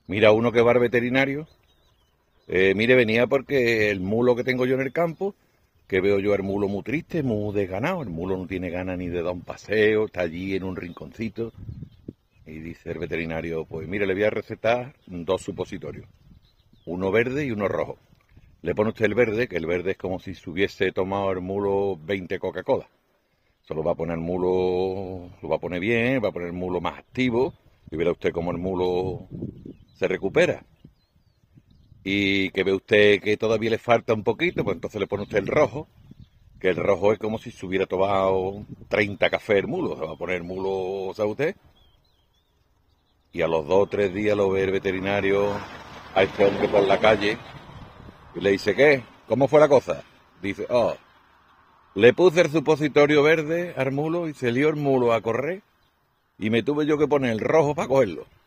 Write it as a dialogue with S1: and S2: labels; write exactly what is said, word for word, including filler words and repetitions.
S1: Mira, uno que va al veterinario, eh, mire, venía porque el mulo que tengo yo en el campo, que veo yo el mulo muy triste, muy desganado, el mulo no tiene ganas ni de dar un paseo, está allí en un rinconcito, y dice el veterinario, pues mire, le voy a recetar dos supositorios, uno verde y uno rojo. Le pone usted el verde, que el verde es como si se hubiese tomado el mulo veinte Coca-Cola. Se lo va a poner el mulo, lo va a poner bien, va a poner el mulo más activo, y verá usted cómo el mulo se recupera. Y que ve usted que todavía le falta un poquito, pues entonces le pone usted el rojo, que el rojo es como si se hubiera tomado treinta cafés el mulo, se va a poner el mulo, ¿sabe usted? Y a los dos o tres días lo ve el veterinario a este hombre por la calle y le dice, ¿qué? ¿Cómo fue la cosa? Dice, oh, le puse el supositorio verde al mulo y se lió el mulo a correr y me tuve yo que poner el rojo para cogerlo.